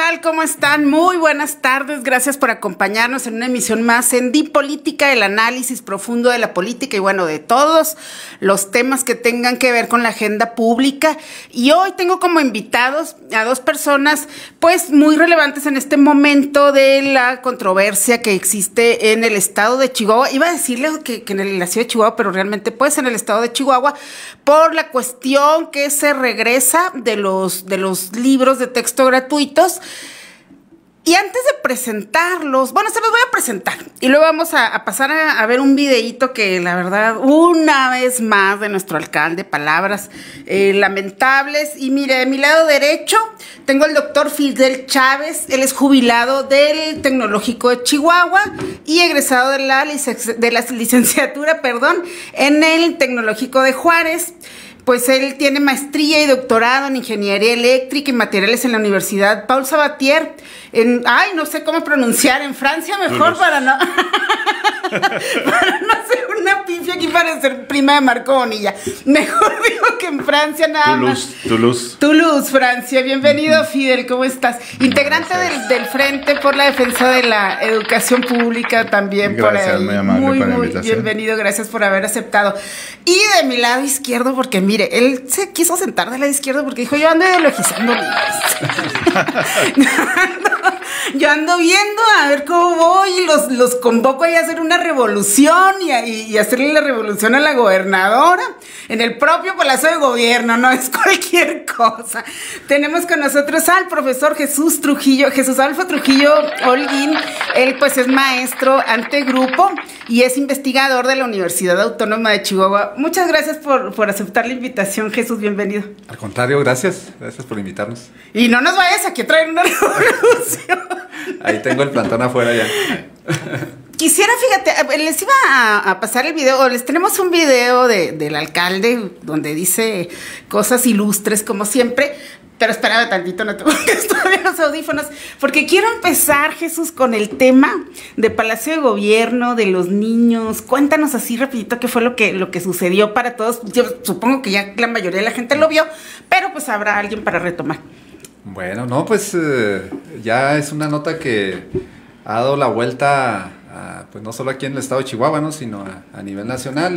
tal? ¿Cómo están? Muy buenas tardes. Gracias por acompañarnos en una emisión más en Di Política, el análisis profundo de la política y bueno, de todos los temas que tengan que ver con la agenda pública. Y hoy tengo como invitados a dos personas pues muy relevantes en este momento de la controversia que existe en el estado de Chihuahua. Iba a decirle que en la ciudad de Chihuahua, pero realmente pues en el estado de Chihuahua, por la cuestión que se regresa de los libros de texto gratuitos. Y antes de presentarlos, bueno, se los voy a presentar y luego vamos a pasar a ver un videíto que la verdad, una vez más de nuestro alcalde, palabras lamentables. Y mire, de mi lado derecho tengo al doctor Fidel Chávez. Él es jubilado del Tecnológico de Chihuahua y egresado de la licenciatura, en el Tecnológico de Juárez. Pues él tiene maestría y doctorado en Ingeniería Eléctrica y Materiales en la Universidad Paul Sabatier, no sé cómo pronunciar, en Francia mejor, para no hacer una pifia aquí para ser prima de Marco Bonilla. Mejor digo que en Francia nada más. Toulouse, Francia. Bienvenido, Fidel, ¿cómo estás? Integrante del Frente por la Defensa de la Educación Pública también. Gracias, por ahí. Muy amable por la invitación. Bienvenido, gracias por haber aceptado. Y de mi lado izquierdo, porque mire, él se quiso sentar del lado izquierdo porque dijo, yo ando ideologizando yo ando viendo a ver cómo voy y los convoco ahí a hacer una revolución y hacerle la revolución a la gobernadora en el propio Palacio de Gobierno, no es cualquier cosa. Tenemos con nosotros al profesor Jesús Alfo Trujillo Holguín. Él pues es maestro ante grupo y es investigador de la Universidad Autónoma de Chihuahua. Muchas gracias por aceptar la invitación, Jesús, bienvenido. Al contrario, gracias por invitarnos. Y no nos vayas aquí a traer una revolución. Ahí tengo el plantón afuera ya. Quisiera, fíjate, les iba a pasar el video, les tenemos un video del alcalde donde dice cosas ilustres como siempre, pero espérame tantito, no te pongas todavía los audífonos, porque quiero empezar, Jesús, con el tema de Palacio de Gobierno, de los niños. Cuéntanos así rapidito qué fue lo que sucedió para todos. Yo supongo que ya la mayoría de la gente lo vio, pero pues habrá alguien para retomar. Bueno, no, pues ya es una nota que ha dado la vuelta pues no solo aquí en el estado de Chihuahua, ¿no? Sino a nivel nacional.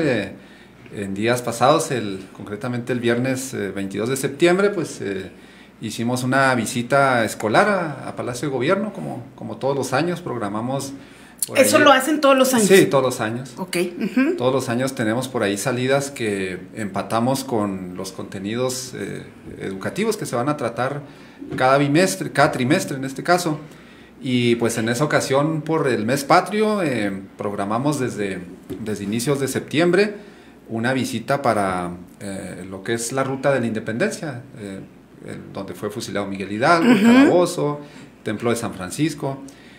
En días pasados, concretamente el viernes 22 de septiembre, pues hicimos una visita escolar a Palacio de Gobierno, como todos los años, programamos... ¿Eso lo hacen todos los años? Sí, todos los años. Ok. Todos los años tenemos por ahí salidas que empatamos con los contenidos educativos que se van a tratar cada trimestre en este caso. Y pues en esa ocasión, por el mes patrio, programamos desde inicios de septiembre una visita para lo que es la Ruta de la Independencia, donde fue fusilado Miguel Hidalgo, el Calabozo, Templo de San Francisco.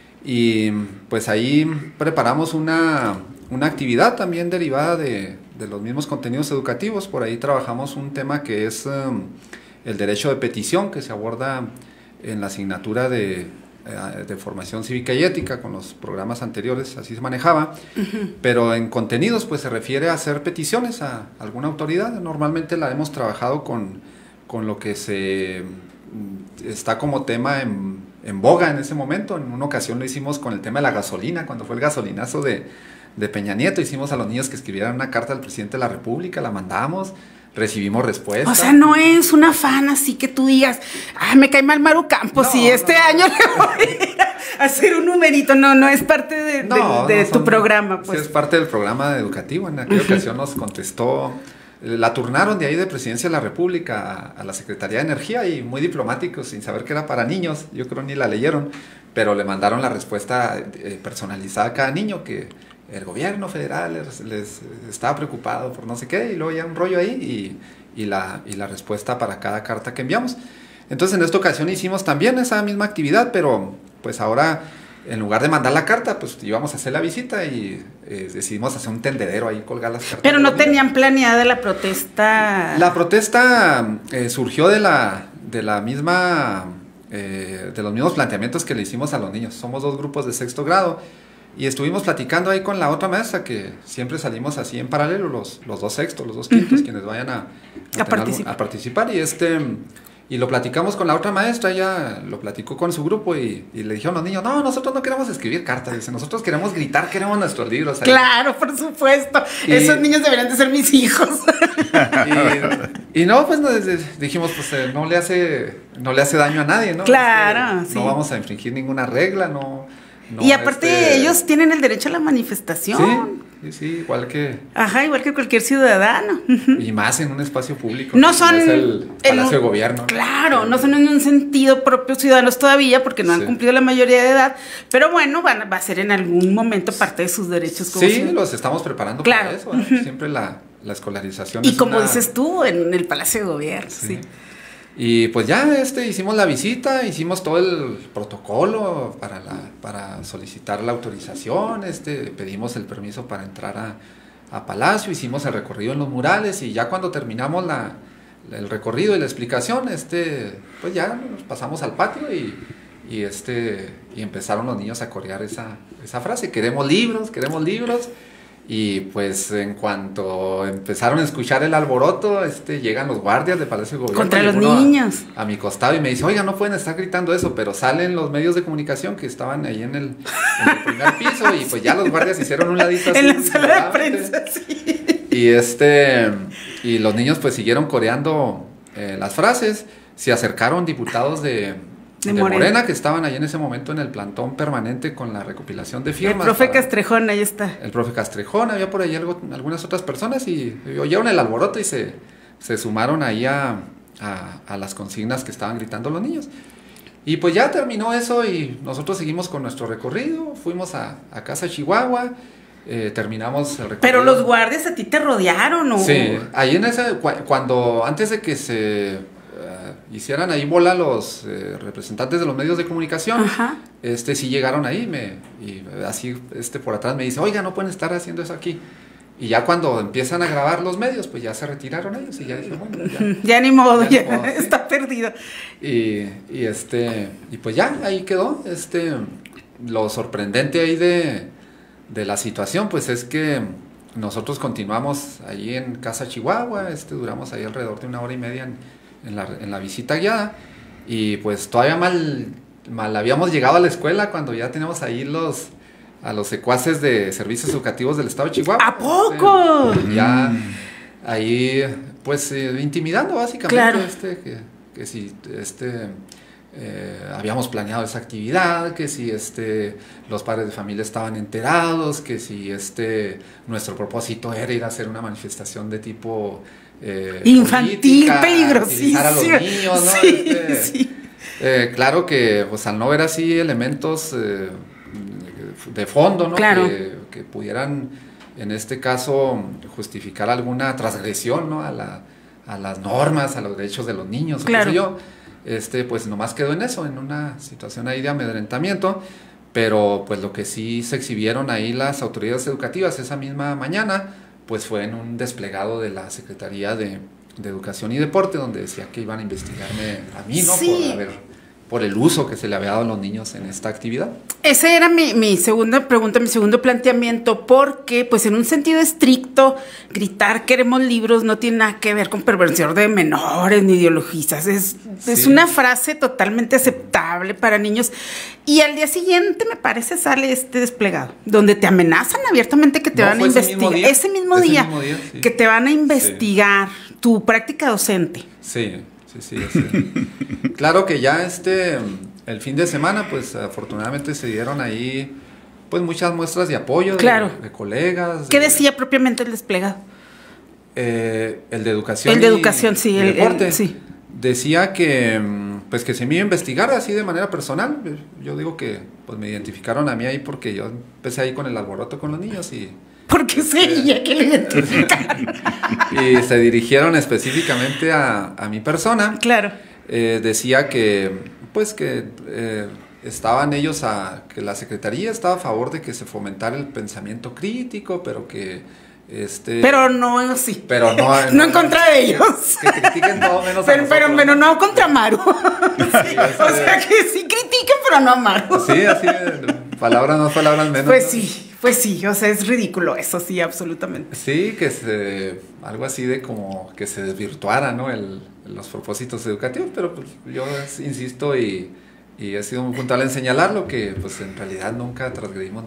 Y pues ahí preparamos una actividad también derivada de los mismos contenidos educativos. Por ahí trabajamos un tema que es el derecho de petición, que se aborda en la asignatura de formación cívica y ética. Con los programas anteriores así se manejaba, pero en contenidos pues se refiere a hacer peticiones a alguna autoridad. Normalmente la hemos trabajado con lo que está como tema en boga en ese momento. En una ocasión lo hicimos con el tema de la gasolina, cuando fue el gasolinazo de Peña Nieto. Hicimos a los niños que escribieran una carta al presidente de la República, la mandamos, recibimos respuesta. O sea, no es un afán así que tú digas, me cae mal Maru Campos y año le voy a hacer un numerito. No es parte de tu programa. Pues. Sí, es parte del programa educativo. En aquella ocasión nos contestó, la turnaron de ahí de Presidencia de la República a la Secretaría de Energía y muy diplomáticos, sin saber que era para niños, yo creo ni la leyeron, pero le mandaron la respuesta personalizada a cada niño, que el gobierno federal les estaba preocupado por no sé qué, y luego ya un rollo ahí y la respuesta para cada carta que enviamos. Entonces en esta ocasión hicimos también esa misma actividad, pero pues ahora en lugar de mandar la carta, pues íbamos a hacer la visita y decidimos hacer un tendedero ahí, colgar las cartas. Pero no tenían planeada la protesta. La protesta surgió de la misma de los mismos planteamientos que le hicimos a los niños. Somos dos grupos de sexto grado y estuvimos platicando ahí con la otra mesa, que siempre salimos así en paralelo, los dos sextos, los dos quintos, quienes vayan a participar. Y Y lo platicamos con la otra maestra, ella lo platicó con su grupo y le dijeron a los niños, no, nosotros no queremos escribir cartas, dice, nosotros queremos gritar, queremos nuestros libros ahí. Claro, por supuesto. Esos niños deberían de ser mis hijos. Y no, pues dijimos, pues no le hace daño a nadie, ¿no? Claro, sí. No vamos a infringir ninguna regla, no. Y aparte ellos tienen el derecho a la manifestación. Sí, igual que... Ajá, igual que cualquier ciudadano. Y más en un espacio público. No son... Es el Palacio de Gobierno. Claro, no son en un sentido propio ciudadanos todavía porque no han cumplido la mayoría de edad, pero bueno, va a ser en algún momento parte de sus derechos. Como los estamos preparando para eso. Siempre la escolarización. Y como dices tú, en el Palacio de Gobierno, sí. Y pues ya hicimos la visita, hicimos todo el protocolo para solicitar la autorización, pedimos el permiso para entrar a Palacio, hicimos el recorrido en los murales y ya cuando terminamos el recorrido y la explicación, pues ya nos pasamos al patio y empezaron los niños a corear esa frase, queremos libros. Y pues en cuanto empezaron a escuchar el alboroto, llegan los guardias de Palacio de Gobierno. Contra los niños. A mi costado y me dice, oiga, no pueden estar gritando eso, pero salen los medios de comunicación que estaban ahí en el primer piso y pues ya los guardias hicieron un ladito así. En la sala de prensa, sí. Y los niños pues siguieron coreando las frases, se acercaron diputados de Morena, que estaban ahí en ese momento en el plantón permanente con la recopilación de firmas. El profe Castrejón, ahí está. El profe Castrejón, había por ahí algunas otras personas y oyeron el alboroto y se sumaron ahí a las consignas que estaban gritando los niños. Y pues ya terminó eso y nosotros seguimos con nuestro recorrido, fuimos a Casa Chihuahua, terminamos el recorrido. Pero los guardias a ti te rodearon, ¿o? Sí, ahí en antes de que se... hicieran ahí bola los representantes de los medios de comunicación. Ajá. Sí llegaron ahí y así por atrás me dice, oiga, no pueden estar haciendo eso aquí. Y ya cuando empiezan a grabar los medios, pues ya se retiraron ellos y ya dije, bueno, ya ni modo, ya ni modo, está sí. Perdido. Y pues ya, ahí quedó. Lo sorprendente ahí de la situación, pues es que nosotros continuamos ahí en Casa Chihuahua, duramos ahí alrededor de 1 hora y media en la visita guiada y pues todavía mal habíamos llegado a la escuela cuando ya teníamos ahí a los secuaces de servicios educativos del estado de Chihuahua. ¿A poco? Ya ahí pues intimidando básicamente. Claro. Que si habíamos planeado esa actividad, que si los padres de familia estaban enterados, que si nuestro propósito era ir a hacer una manifestación de tipo infantil, política, peligrosísimo. Utilizar a los niños, ¿no? Sí. Claro que pues al no ver así elementos de fondo, ¿no? Claro. Que pudieran en este caso justificar alguna transgresión, ¿no? a las normas, a los derechos de los niños, claro. qué sé yo. Pues nomás quedó en eso, en una situación ahí de amedrentamiento, pero pues lo que sí se exhibieron ahí las autoridades educativas esa misma mañana, pues fue en un desplegado de la Secretaría de Educación y Deporte, donde decía que iban a investigarme a mí, ¿no? Sí. Por el uso que se le había dado a los niños en esta actividad. Ese era mi segunda pregunta, mi segundo planteamiento, porque pues en un sentido estricto, gritar queremos libros no tiene nada que ver con perversión de menores ni ideologizas, es una frase totalmente aceptable para niños y al día siguiente me parece sale desplegado, donde te amenazan abiertamente que te van a investigar, ese mismo día sí. Que te van a investigar tu práctica docente. Sí. Claro que ya el fin de semana, pues afortunadamente se dieron ahí pues muchas muestras de apoyo claro. de colegas. ¿Qué decía propiamente el desplegado? El de educación. El de educación, sí. El deporte. Sí. Decía que pues que se me iba a investigar así de manera personal. Yo digo que pues me identificaron a mí ahí porque yo empecé ahí con el alboroto con los niños y... Porque sería que le identificaron. Y se dirigieron específicamente a mi persona. Claro. Decía que pues que estaban ellos que la Secretaría estaba a favor de que se fomentara el pensamiento crítico, pero que pero no sí. Pero no en contra de ellos. Que critiquen todo menos pero no contra Maru. Sí, o sea que sí critiquen, pero no a Maru. Sí, así palabras más, palabras menos. Pues sí, o sea, es ridículo eso, sí, absolutamente. Sí, algo así de como que se desvirtuara, ¿no? El los propósitos educativos, pero pues yo insisto y he sido muy puntual en señalarlo, que pues en realidad nunca transgredimos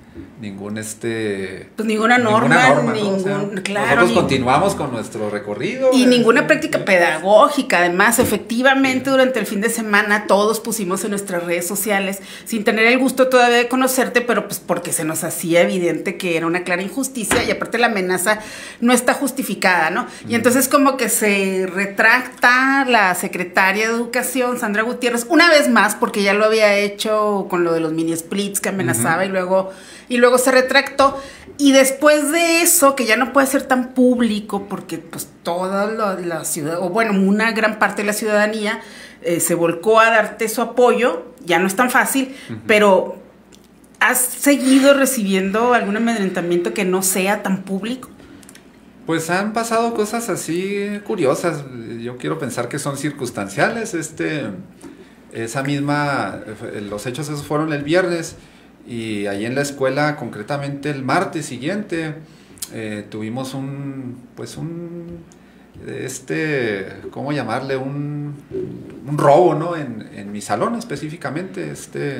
pues ninguna norma, ¿no? O sea, nosotros continuamos con nuestro recorrido. Y ninguna práctica pedagógica. Además, efectivamente, durante el fin de semana todos pusimos en nuestras redes sociales, sin tener el gusto todavía de conocerte, pero pues porque se nos hacía evidente que era una clara injusticia y aparte la amenaza no está justificada, ¿no? Y entonces como que se retracta la secretaria de Educación, Sandra Gutiérrez, una vez más, porque ya lo había hecho con lo de los mini splits que amenazaba y luego se retractó. Y después de eso, que ya no puede ser tan público porque pues toda la ciudad, o bueno, una gran parte de la ciudadanía se volcó a darte su apoyo, ya no es tan fácil, pero ¿has seguido recibiendo algún amedrentamiento que no sea tan público? Pues han pasado cosas así curiosas. Yo quiero pensar que son circunstanciales. Los hechos esos fueron el viernes y ahí en la escuela, concretamente el martes siguiente, tuvimos ¿cómo llamarle? Un robo, ¿no? En mi salón específicamente,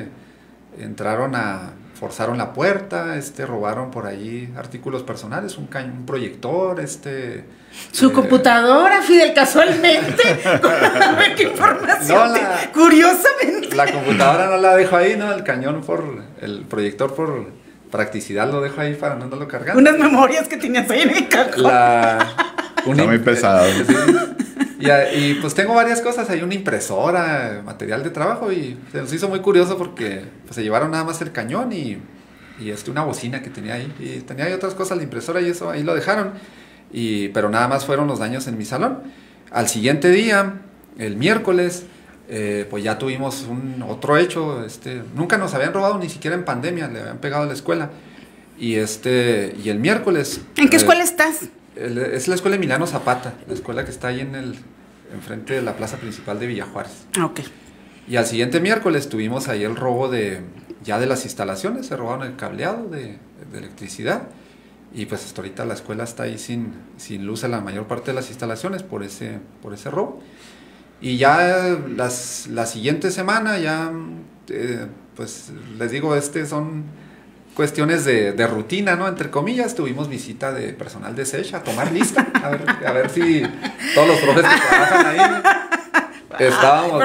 forzaron la puerta, robaron por ahí artículos personales, un proyector, su computadora, Fidel, casualmente. ¿Qué información? Curiosamente. La computadora no la dejo ahí, ¿no? El proyector por practicidad lo dejo ahí para no andarlo cargando. Unas memorias que tenías ahí en el cajón. Está muy pesado. Sí. Y pues tengo varias cosas, hay una impresora, material de trabajo, y se nos hizo muy curioso porque pues, se llevaron nada más el cañón y una bocina que tenía ahí, y tenía ahí otras cosas, la impresora y eso, ahí lo dejaron, pero nada más fueron los daños en mi salón. Al siguiente día, el miércoles, pues ya tuvimos otro hecho, nunca nos habían robado ni siquiera en pandemia, le habían pegado a la escuela, y el miércoles... ¿En qué escuela estás? Es la escuela Emiliano Zapata, la escuela que está ahí enfrente de la plaza principal de Villa Juárez. Ok. Y al siguiente miércoles tuvimos ahí el robo de las instalaciones, se robaron el cableado de electricidad, y pues hasta ahorita la escuela está ahí sin luz en la mayor parte de las instalaciones por ese robo. Y ya la siguiente semana ya, pues les digo, son cuestiones de rutina, ¿no? Entre comillas, tuvimos visita de personal de SESH a tomar lista, a ver si todos los profes que trabajan ahí estábamos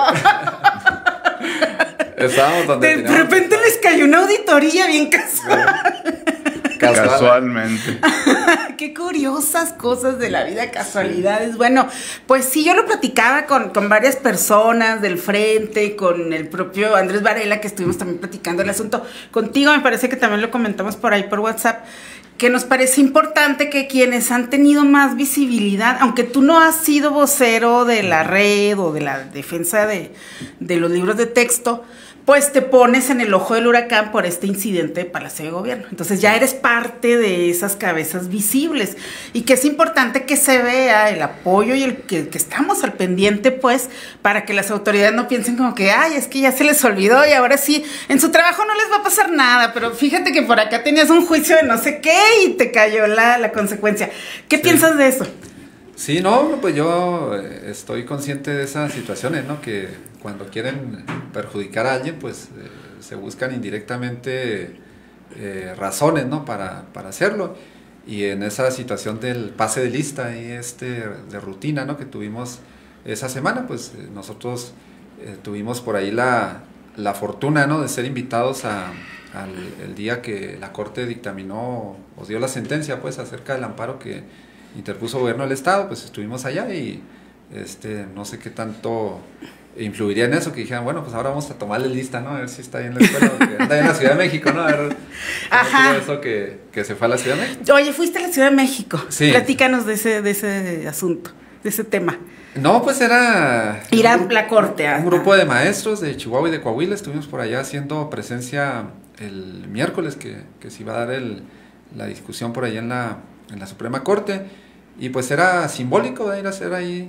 donde de repente les cayó una auditoría bien casual. Casualmente. Qué curiosas cosas de la vida, casualidades. Bueno, pues sí, yo lo platicaba con varias personas del frente, con el propio Andrés Varela, que estuvimos también platicando el asunto. Contigo me parece que también lo comentamos por ahí por WhatsApp, que nos parece importante que quienes han tenido más visibilidad, aunque tú no has sido vocero de la red o de la defensa de los libros de texto, pues te pones en el ojo del huracán por este incidente de Palacio de Gobierno. Entonces ya eres parte de esas cabezas visibles y que es importante que se vea el apoyo y que estamos al pendiente, pues, para que las autoridades no piensen como que, ay, es que ya se les olvidó y ahora sí, en su trabajo no les va a pasar nada, pero fíjate que por acá tenías un juicio de no sé qué y te cayó la consecuencia. ¿Qué piensas de eso? Sí, no, pues yo estoy consciente de esas situaciones, ¿no? Que cuando quieren perjudicar a alguien, pues se buscan indirectamente razones, ¿no? Para hacerlo. Y en esa situación del pase de lista y de rutina, ¿no? Que tuvimos esa semana, pues nosotros tuvimos por ahí la fortuna, ¿no? De ser invitados el día que la Corte dictaminó o dio la sentencia, pues, acerca del amparo que interpuso el gobierno del estado. Pues estuvimos allá y no sé qué tanto influiría en eso, que dijeran, bueno, pues ahora vamos a tomarle lista, ¿no? A ver si está ahí en la escuela, porque anda ahí en la Ciudad de México, ¿no? A ver todo eso que se fue a la Ciudad de México. Oye, fuiste a la Ciudad de México. Sí. Platícanos de ese asunto, de ese tema. No, pues era... Ir a la corte. Un grupo de maestros de Chihuahua y de Coahuila, estuvimos por allá haciendo presencia el miércoles, que se iba a dar la discusión por allá en la Suprema Corte, y pues era simbólico de ir a hacer ahí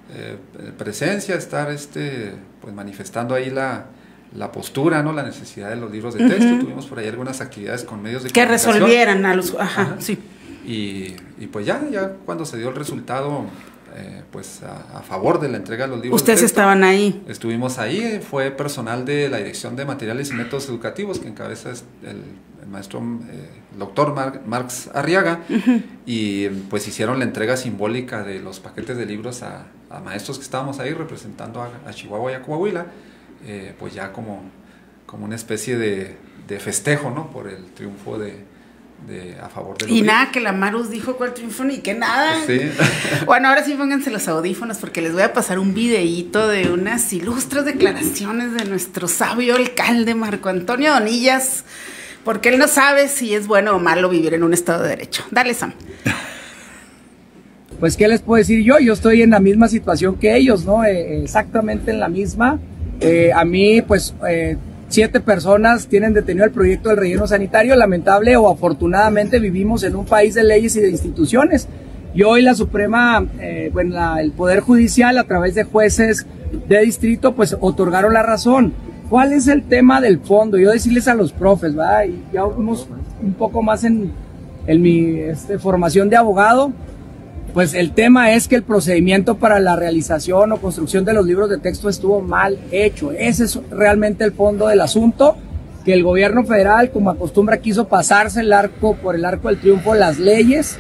presencia, estar pues manifestando ahí la postura, ¿no? La necesidad de los libros de texto. Tuvimos por ahí algunas actividades con medios de comunicación. Que resolvieran a los... Ajá, sí. Y pues ya cuando se dio el resultado pues a favor de la entrega de los libros. ¿Ustedes estaban ahí? Estuvimos ahí, fue personal de la Dirección de Materiales y Métodos Educativos que encabeza el maestro doctor Marx Arriaga, y pues hicieron la entrega simbólica de los paquetes de libros a maestros que estábamos ahí representando a Chihuahua y a Coahuila, pues ya como una especie de festejo, ¿no? Por el triunfo a favor de los libros. Nada, que la Marus dijo cuál triunfo ni que nada. Sí. Bueno, ahora sí pónganse los audífonos porque les voy a pasar un videíto de unas ilustres declaraciones de nuestro sabio alcalde Marco Antonio Donillas, porque él no sabe si es bueno o malo vivir en un estado de derecho. Dale, Sam. Pues, ¿qué les puedo decir yo? Yo estoy en la misma situación que ellos, ¿no? Exactamente en la misma. A mí, pues, 7 personas tienen detenido el proyecto del relleno sanitario. Lamentable o afortunadamente vivimos en un país de leyes y de instituciones. Y hoy la Suprema, el Poder Judicial, a través de jueces de distrito, pues otorgaron la razón. ¿Cuál es el tema del fondo? Yo decirles a los profes, ¿verdad? Y ya vamos un poco más en mi formación de abogado. Pues el tema es que el procedimiento para la realización o construcción de los libros de texto estuvo mal hecho. Ese es realmente el fondo del asunto, que el gobierno federal, como acostumbra, quiso pasarse por el arco del triunfo las leyes.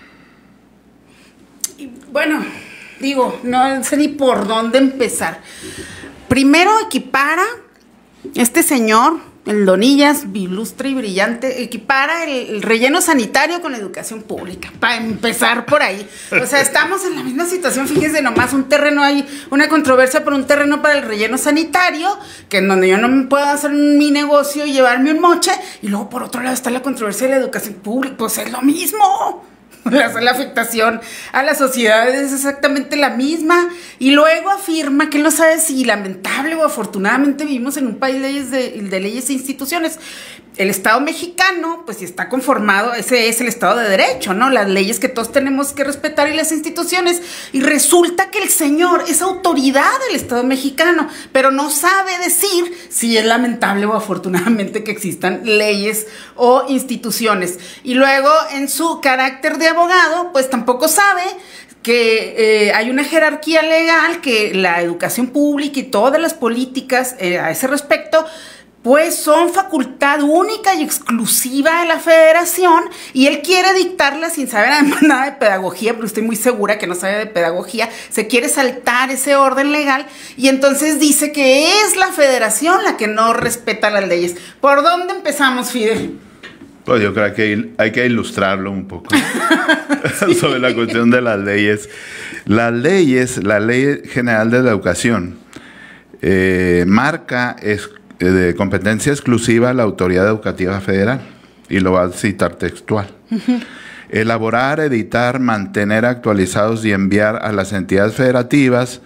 Y bueno, digo, no sé ni por dónde empezar. Primero equipara este señor, el Donillas, ilustre y brillante, equipara el relleno sanitario con la educación pública, para empezar por ahí. O sea, estamos en la misma situación, fíjense nomás, un terreno, hay una controversia por un terreno para el relleno sanitario, que en donde yo no me puedo hacer mi negocio y llevarme un moche, y luego por otro lado está la controversia de la educación pública, pues es lo mismo. La afectación a la sociedad es exactamente la misma, y luego afirma que él no sabe si lamentable o afortunadamente vivimos en un país de leyes e instituciones. El Estado mexicano, pues si está conformado, ese es el Estado de Derecho, ¿no? Las leyes que todos tenemos que respetar y las instituciones, y resulta que el señor es autoridad del Estado mexicano, pero no sabe decir si es lamentable o afortunadamente que existan leyes o instituciones. Y luego, en su carácter de abogado, pues tampoco sabe que hay una jerarquía legal, que la educación pública y todas las políticas a ese respecto pues son facultad única y exclusiva de la federación, y él quiere dictarla sin saber además nada de pedagogía, pero estoy muy segura que no sabe de pedagogía, se quiere saltar ese orden legal, y entonces dice que es la federación la que no respeta las leyes. ¿Por dónde empezamos, Fidel? Pues yo creo que hay que ilustrarlo un poco sobre la cuestión de las leyes. Las leyes, la Ley General de la Educación, marca de competencia exclusiva a la Autoridad Educativa Federal, y lo va a citar textual. Elaborar, editar, mantener actualizados y enviar a las entidades federativas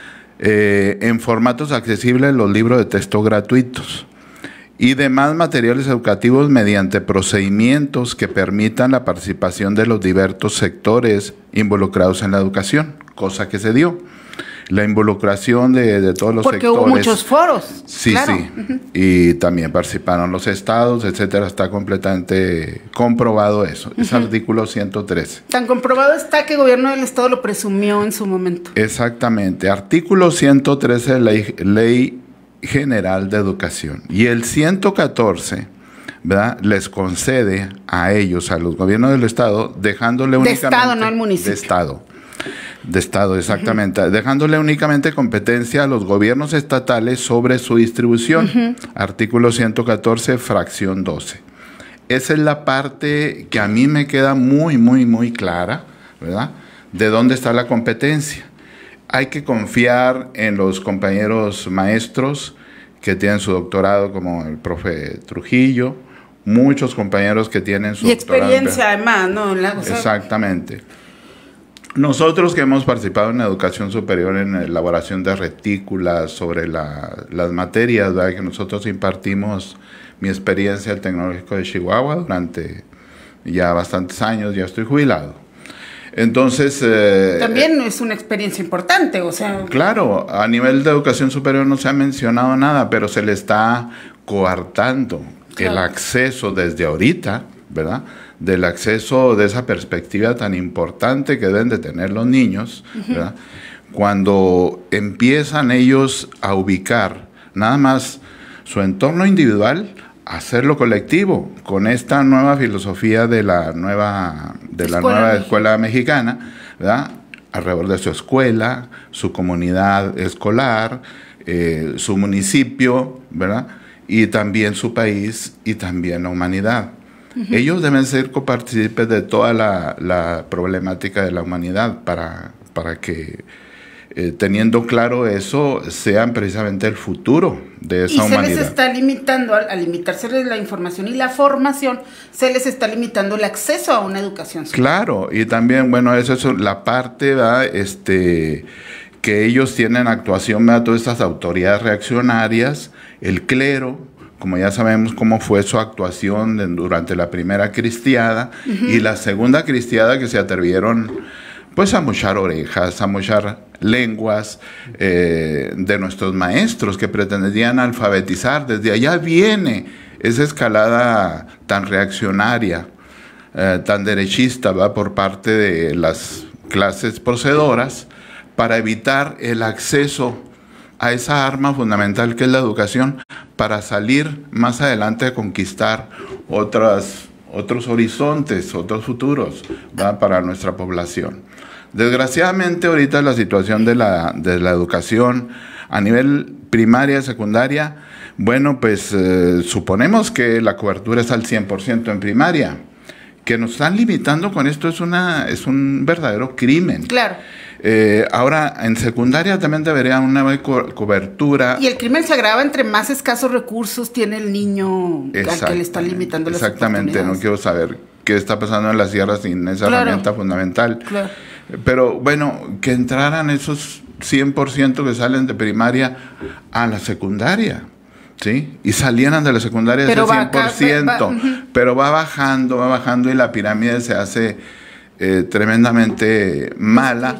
en formatos accesibles los libros de texto gratuitos y demás materiales educativos mediante procedimientos que permitan la participación de los diversos sectores involucrados en la educación, cosa que se dio. La involucración de todos los sectores. Porque hubo muchos foros. Sí, claro. Sí. Y también participaron los estados, etcétera. Está completamente comprobado eso. Es artículo 113. Tan comprobado está que el gobierno del estado lo presumió en su momento. Exactamente. Artículo 113 de la Ley General de Educación. Y el 114, ¿verdad?, les concede a ellos, a los gobiernos del estado, dejándole únicamente... De estado, no el municipio. De estado, exactamente. Dejándole únicamente competencia a los gobiernos estatales sobre su distribución. Artículo 114, fracción 12. Esa es la parte que a mí me queda muy, muy, muy clara, ¿verdad?, de dónde está la competencia. Hay que confiar en los compañeros maestros que tienen su doctorado, como el profe Trujillo, muchos compañeros que tienen su doctorado. Y experiencia además, ¿no? Exactamente. Nosotros que hemos participado en educación superior, en elaboración de retículas sobre las materias, ¿verdad?, que nosotros impartimos, mi experiencia al Tecnológico de Chihuahua durante ya bastantes años, ya estoy jubilado. Entonces... también es una experiencia importante, o sea... Claro, a nivel de educación superior no se ha mencionado nada, pero se le está coartando el acceso desde ahorita, ¿verdad? Del acceso, de esa perspectiva tan importante que deben de tener los niños, ¿verdad? Cuando empiezan ellos a ubicar nada más su entorno individual, hacerlo colectivo, con esta nueva filosofía de la nueva escuela mexicana, ¿verdad? Alrededor de su escuela, su comunidad escolar, su municipio, ¿verdad? Y también su país y también la humanidad. Ellos deben ser copartícipes de toda la problemática de la humanidad para que, teniendo claro eso, sean precisamente el futuro de esa humanidad. Y se les está limitando, al limitarse la información y la formación, se les está limitando el acceso a una educación superior. Claro, y también, bueno, eso es la parte, ¿verdad? Que ellos tienen actuación, ¿verdad? Todas estas autoridades reaccionarias, el clero, como ya sabemos cómo fue su actuación durante la primera cristiada y la segunda cristiada, que se atrevieron pues a mochar orejas, a mochar lenguas de nuestros maestros que pretendían alfabetizar. Desde allá viene esa escalada tan reaccionaria, tan derechista, ¿va? Por parte de las clases poseedoras, para evitar el acceso a esa arma fundamental que es la educación, para salir más adelante a conquistar otros horizontes, otros futuros, ¿va? Para nuestra población. Desgraciadamente ahorita la situación de la educación a nivel primaria, secundaria, bueno, pues suponemos que la cobertura es al 100% en primaria. Que nos están limitando con esto es un verdadero crimen. Claro. Ahora, en secundaria también debería una cobertura. Y el crimen se agrava entre más escasos recursos tiene el niño al que le están limitando las oportunidades. Exactamente, no quiero saber qué está pasando en las sierras sin esa herramienta fundamental. Claro. Pero bueno, que entraran esos 100% que salen de primaria a la secundaria, ¿sí? Y salieran de la secundaria ese 100%, pero va bajando y la pirámide se hace tremendamente mala,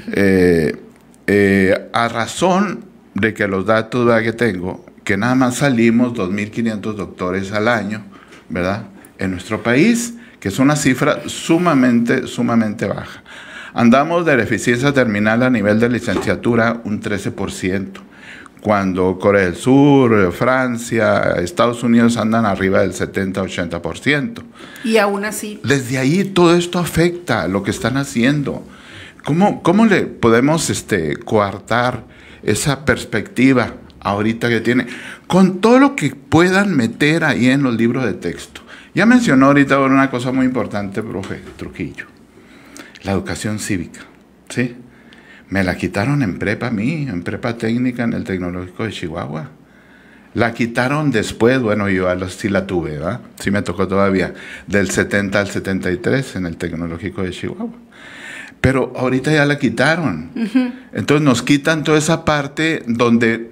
a razón de que los datos, ¿verdad?, que tengo, que nada más salimos 2.500 doctores al año, ¿verdad?, en nuestro país, que es una cifra sumamente baja. Andamos de la eficiencia terminal a nivel de licenciatura un 13%, cuando Corea del Sur, Francia, Estados Unidos andan arriba del 70-80%. Y aún así. Desde ahí todo esto afecta lo que están haciendo. ¿Cómo le podemos coartar esa perspectiva ahorita que tiene? Con todo lo que puedan meter ahí en los libros de texto. Ya mencionó ahorita una cosa muy importante, profe Trujillo. La educación cívica, ¿sí? Me la quitaron en prepa a mí, en prepa técnica en el Tecnológico de Chihuahua. La quitaron después, bueno, yo sí la tuve, ¿verdad? Sí me tocó todavía, del 70 al 73 en el Tecnológico de Chihuahua. Pero ahorita ya la quitaron. Entonces nos quitan toda esa parte donde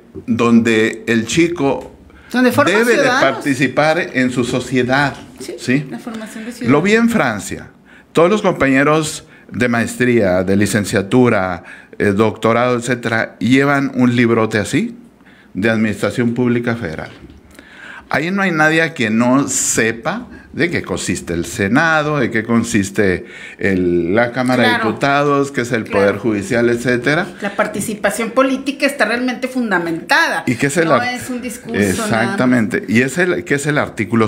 el chico debe de participar en su sociedad. Sí, la formación de ciudadanos. Lo vi en Francia. Todos los compañeros de maestría, de licenciatura, doctorado, etcétera, llevan un librote así, de Administración Pública Federal. Ahí no hay nadie que no sepa de qué consiste el Senado, de qué consiste la Cámara de Diputados, qué es el Poder Judicial, etcétera. La participación política está realmente fundamentada. ¿Y qué es no es un discurso? Exactamente. Y ¿qué es el artículo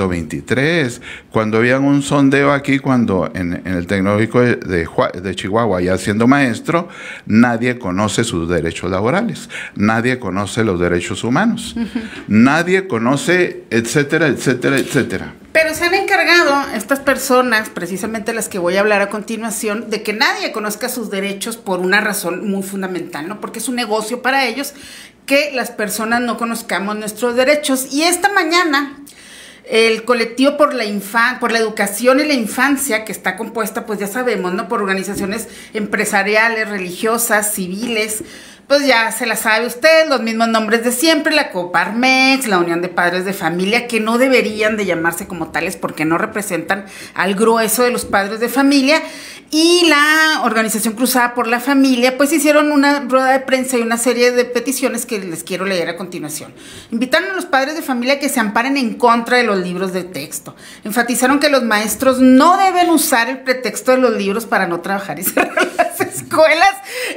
123? Cuando había un sondeo aquí, cuando en el Tecnológico de Chihuahua, ya siendo maestro, nadie conoce sus derechos laborales, nadie conoce los derechos humanos, nadie conoce, etcétera, etcétera, etcétera. Pero se han encargado estas personas, precisamente las que voy a hablar a continuación, de que nadie conozca sus derechos por una razón muy fundamental, ¿no? Porque es un negocio para ellos que las personas no conozcamos nuestros derechos. Y esta mañana, el colectivo por la educación y la infancia, que está compuesta, pues ya sabemos, ¿no?, por organizaciones empresariales, religiosas, civiles, pues ya se la sabe usted, los mismos nombres de siempre, la Coparmex, la Unión de Padres de Familia, que no deberían de llamarse como tales porque no representan al grueso de los padres de familia, y la Organización Cruzada por la Familia, pues hicieron una rueda de prensa y una serie de peticiones que les quiero leer a continuación. Invitaron a los padres de familia que se amparen en contra de los libros de texto. Enfatizaron que los maestros no deben usar el pretexto de los libros para no trabajar y cerrar las escuelas.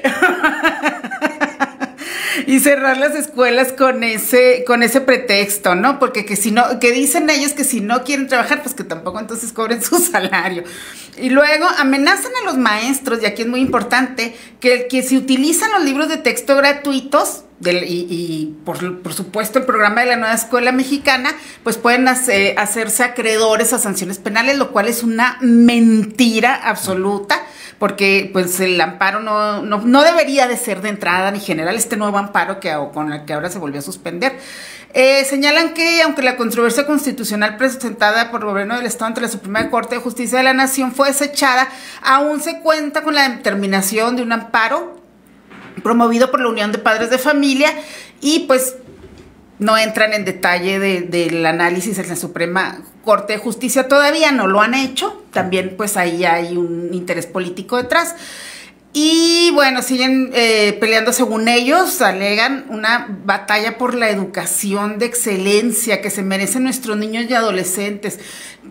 Y cerrar las escuelas con ese pretexto, ¿no? Porque que si no, que dicen ellos que si no quieren trabajar, pues que tampoco entonces cobren su salario. Y luego amenazan a los maestros, y aquí es muy importante, que si utilizan los libros de texto gratuitos, por supuesto el programa de la nueva escuela mexicana, pues pueden hacerse acreedores a sanciones penales, lo cual es una mentira absoluta, porque pues el amparo no debería de ser de entrada ni general, este nuevo amparo con el que ahora se volvió a suspender. Señalan que aunque la controversia constitucional presentada por el gobierno del Estado ante la Suprema Corte de Justicia de la Nación fue desechada, aún se cuenta con la determinación de un amparo promovido por la Unión de Padres de Familia, y pues no entran en detalle del análisis en la Suprema Corte de Justicia, todavía no lo han hecho, también pues ahí hay un interés político detrás. Y bueno, siguen peleando, según ellos, alegan una batalla por la educación de excelencia que se merecen nuestros niños y adolescentes.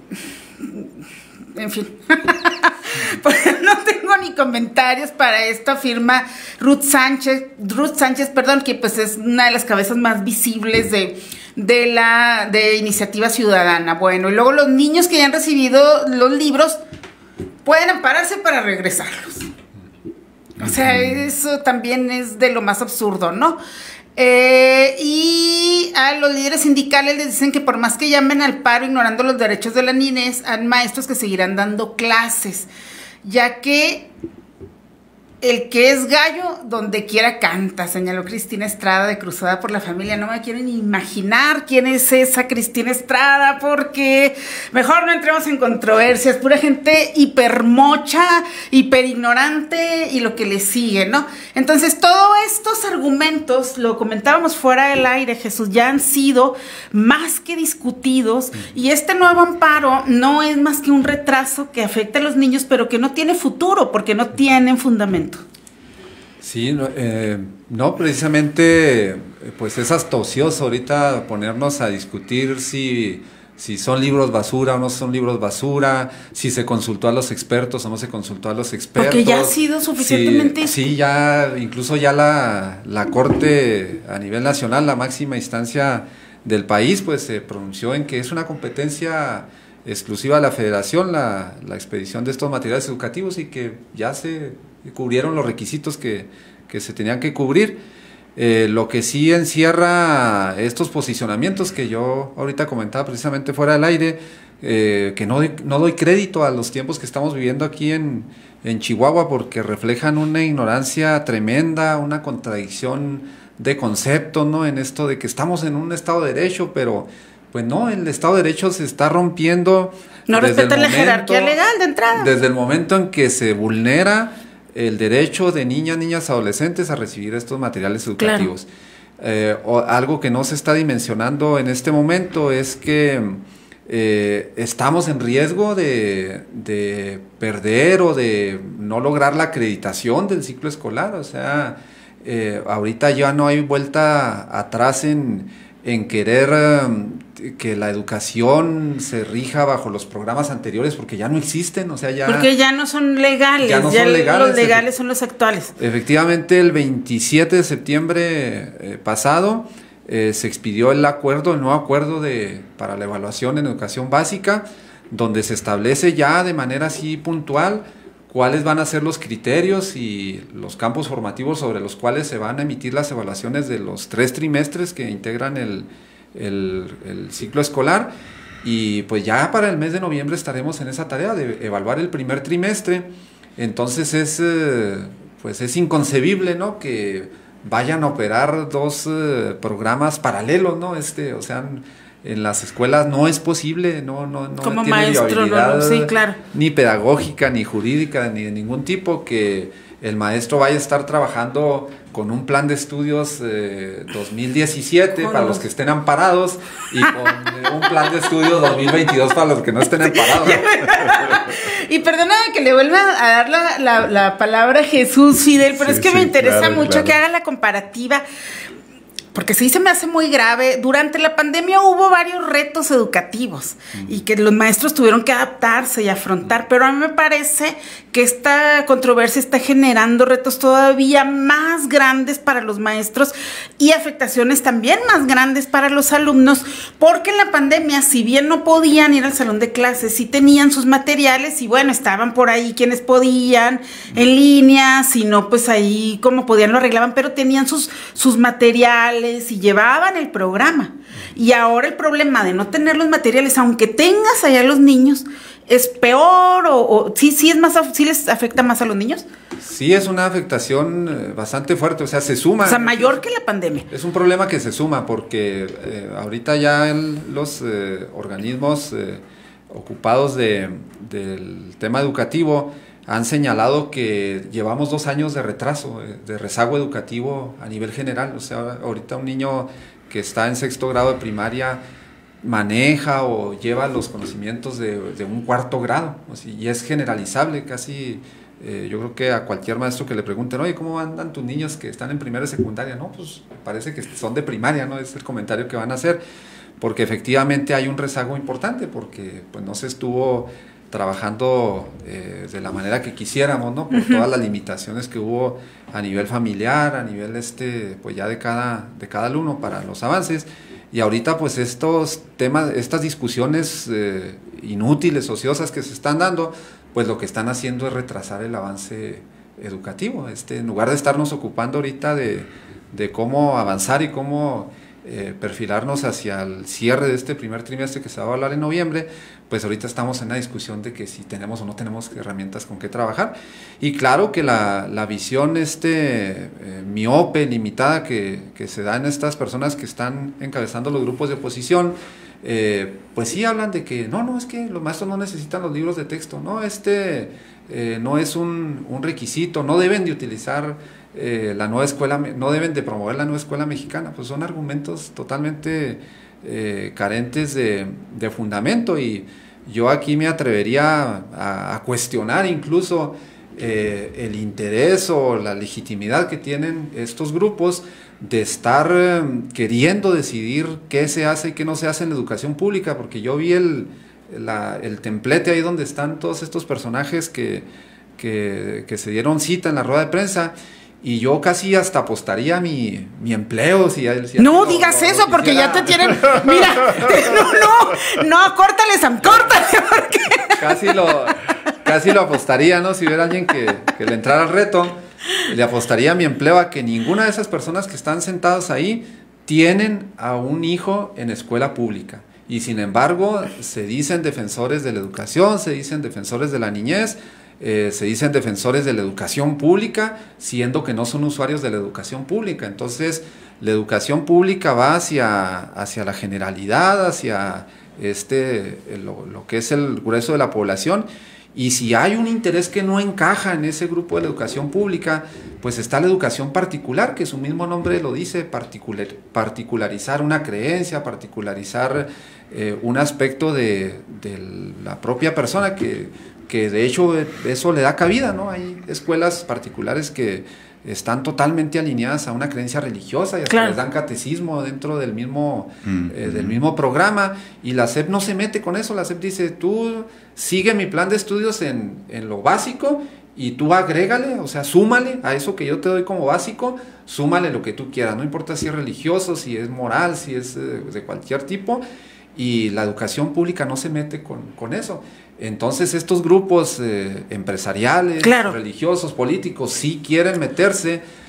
En fin, pues no tengo ni comentarios para esto, afirma Ruth Sánchez, que pues es una de las cabezas más visibles de Iniciativa Ciudadana. Bueno, y luego los niños que ya han recibido los libros pueden ampararse para regresarlos. O sea, eso también es de lo más absurdo, ¿no? Y a los líderes sindicales les dicen que por más que llamen al paro ignorando los derechos de la niñez, hay maestros que seguirán dando clases, ya que el que es gallo donde quiera canta, señaló Cristina Estrada de Cruzada por la Familia. No me quieren imaginar quién es esa Cristina Estrada, porque mejor no entremos en controversias, pura gente hipermocha, hiperignorante y lo que le sigue, ¿no? Entonces todos estos argumentos, lo comentábamos fuera del aire, Jesús, ya han sido más que discutidos, y este nuevo amparo no es más que un retraso que afecta a los niños, pero que no tiene futuro porque no tienen fundamento. Sí, no, precisamente, pues es hasta ocioso ahorita ponernos a discutir si son libros basura o no son libros basura, si se consultó a los expertos o no se consultó a los expertos. Porque ya ha sido suficientemente... Sí, ya, incluso ya la Corte a nivel nacional, la máxima instancia del país, pues se pronunció en que es una competencia exclusiva de la Federación la expedición de estos materiales educativos, y que ya se cubrieron los requisitos que se tenían que cubrir. Lo que sí encierra estos posicionamientos que yo ahorita comentaba precisamente fuera del aire, que no doy crédito a los tiempos que estamos viviendo aquí en Chihuahua, porque reflejan una ignorancia tremenda, una contradicción de concepto, ¿no? En esto de que estamos en un Estado de Derecho, pero pues no, el Estado de Derecho se está rompiendo. No respetan la jerarquía legal de entrada. Desde el momento en que se vulnera el derecho de niñas, adolescentes a recibir estos materiales educativos. Claro. Algo que no se está dimensionando en este momento es que estamos en riesgo de perder o de no lograr la acreditación del ciclo escolar. O sea, ahorita ya no hay vuelta atrás en querer que la educación se rija bajo los programas anteriores, porque ya no existen, o sea, porque ya no son legales, ya no son legales, los legales son los actuales. Efectivamente, el 27 de septiembre pasado se expidió el nuevo acuerdo para la evaluación en educación básica, donde se establece ya de manera así puntual cuáles van a ser los criterios y los campos formativos sobre los cuales se van a emitir las evaluaciones de los 3 trimestres que integran el ciclo escolar. Y pues ya para el mes de noviembre estaremos en esa tarea de evaluar el primer trimestre. Entonces es inconcebible, ¿no?, que vayan a operar 2 programas paralelos, ¿no? O sea, en las escuelas no es posible, no como tiene maestro, viabilidad, sí, claro, ni pedagógica, ni jurídica, ni de ningún tipo, que el maestro vaya a estar trabajando con un plan de estudios 2017 para los que estén amparados y con un plan de estudios 2022 para los que no estén amparados. Y perdóname que le vuelva a dar la palabra a Jesús Fidel, pero es que me interesa mucho que haga la comparativa. Porque sí se me hace muy grave. Durante la pandemia hubo varios retos educativos y que los maestros tuvieron que adaptarse y afrontar, pero a mí me parece que esta controversia está generando retos todavía más grandes para los maestros y afectaciones también más grandes para los alumnos, porque en la pandemia, si bien no podían ir al salón de clases, sí tenían sus materiales y bueno, estaban por ahí quienes podían en línea, si no, pues ahí como podían lo arreglaban, pero tenían sus materiales y llevaban el programa. Y ahora el problema de no tener los materiales, aunque tengas allá los niños, es peor o sí les afecta más a los niños. Sí, es una afectación bastante fuerte, o sea, se suma. O sea, mayor que la pandemia. Es un problema que se suma porque ahorita ya los organismos ocupados del tema educativo han señalado que llevamos 2 años de retraso, de rezago educativo a nivel general. O sea, ahorita un niño que está en 6º grado de primaria maneja o lleva los conocimientos de un 4º grado, o sea, y es generalizable casi. Yo creo que a cualquier maestro que le pregunten, oye, ¿cómo andan tus niños que están en primero y secundaria? No, pues parece que son de primaria, ¿no? Es el comentario que van a hacer, porque efectivamente hay un rezago importante, porque pues no se estuvo trabajando de la manera que quisiéramos, ¿no? Por todas las limitaciones que hubo a nivel familiar, a nivel pues ya de cada alumno para los avances. Y ahorita pues estos temas, estas discusiones inútiles, ociosas que se están dando, pues lo que están haciendo es retrasar el avance educativo. En lugar de estarnos ocupando ahorita de cómo avanzar y cómo perfilarnos hacia el cierre de este primer trimestre que se va a hablar en noviembre, pues ahorita estamos en la discusión de que si tenemos o no tenemos herramientas con qué trabajar. Y claro que la visión miope, limitada que se da en estas personas que están encabezando los grupos de oposición, pues sí hablan de que no, es que los maestros no necesitan los libros de texto, no, no es un requisito, no deben de utilizar la nueva escuela, no deben de promover la nueva escuela mexicana. Pues son argumentos totalmente carentes de fundamento, y yo aquí me atrevería a cuestionar incluso el interés o la legitimidad que tienen estos grupos de estar queriendo decidir qué se hace y qué no se hace en la educación pública, porque yo vi el templete ahí donde están todos estos personajes que se dieron cita en la rueda de prensa, y yo casi hasta apostaría mi empleo si no digas eso, porque ya te tienen, mira, no, córtale, Sam, córtale, porque casi lo apostaría, ¿no? Si hubiera alguien que le entrara al reto, le apostaría mi empleo a que ninguna de esas personas que están sentadas ahí tienen a un hijo en escuela pública, y sin embargo se dicen defensores de la educación, se dicen defensores de la niñez, se dicen defensores de la educación pública, siendo que no son usuarios de la educación pública. Entonces la educación pública va hacia la generalidad, hacia lo que es el grueso de la población, y si hay un interés que no encaja en ese grupo de la educación pública, pues está la educación particular, que su mismo nombre lo dice, particularizar una creencia, particularizar un aspecto de la propia persona, que de hecho eso le da cabida, ¿no? Hay escuelas particulares que están totalmente alineadas a una creencia religiosa y hasta les dan catecismo dentro del mismo programa, y la SEP no se mete con eso. La SEP dice, tú sigue mi plan de estudios en lo básico, y tú agrégale, o sea, súmale a eso que yo te doy como básico, súmale lo que tú quieras, no importa si es religioso, si es moral, si es de cualquier tipo, y la educación pública no se mete con eso. Entonces estos grupos empresariales, religiosos, políticos, sí quieren meterse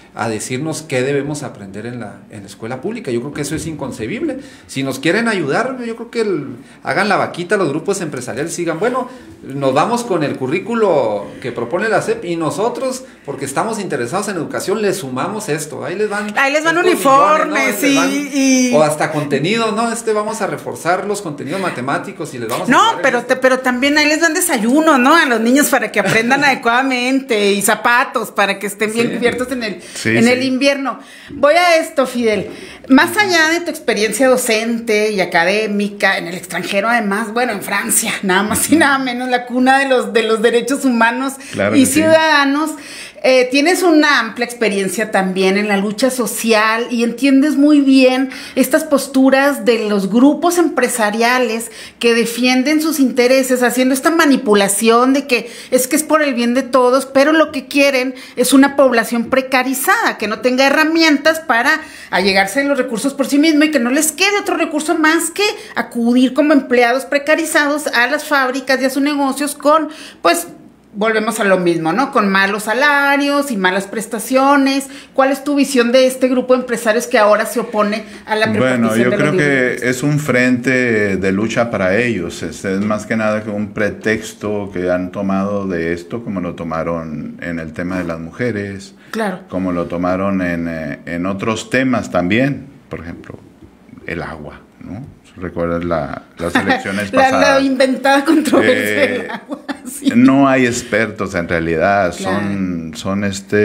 a decirnos qué debemos aprender en la escuela pública. Yo creo que eso es inconcebible. Si nos quieren ayudar, yo creo que hagan la vaquita los grupos empresariales, sigan, bueno, nos vamos con el currículo que propone la SEP y nosotros, porque estamos interesados en educación, les sumamos esto. Ahí les van uniformes, millones, ¿no? O hasta contenido, ¿no? Vamos a reforzar los contenidos matemáticos y les vamos a... No, pero también ahí les dan desayuno, ¿no? A los niños para que aprendan adecuadamente y zapatos para que estén bien cubiertos en el invierno. Voy a esto, Fidel. Más allá de tu experiencia docente y académica en el extranjero, además, bueno, en Francia, nada más y nada menos, la cuna de los derechos humanos y ciudadanos, tienes una amplia experiencia también en la lucha social y entiendes muy bien estas posturas de los grupos empresariales que defienden sus intereses, haciendo esta manipulación de que es por el bien de todos, pero lo que quieren es una población precarizada, que no tenga herramientas para allegarse de los recursos por sí mismo y que no les quede otro recurso más que acudir como empleados precarizados a las fábricas y a sus negocios con, pues, volvemos a lo mismo, ¿no? Con malos salarios y malas prestaciones. ¿Cuál es tu visión de este grupo de empresarios que ahora se opone a la privatización? Bueno, yo creo que es un frente de lucha para ellos. Es más que nada que un pretexto que han tomado de esto, como lo tomaron en el tema de las mujeres, claro, como lo tomaron en otros temas también, por ejemplo, el agua, ¿no? ¿Recuerdas las elecciones pasadas? La inventada controversia del agua. Sí. No hay expertos en realidad, claro. son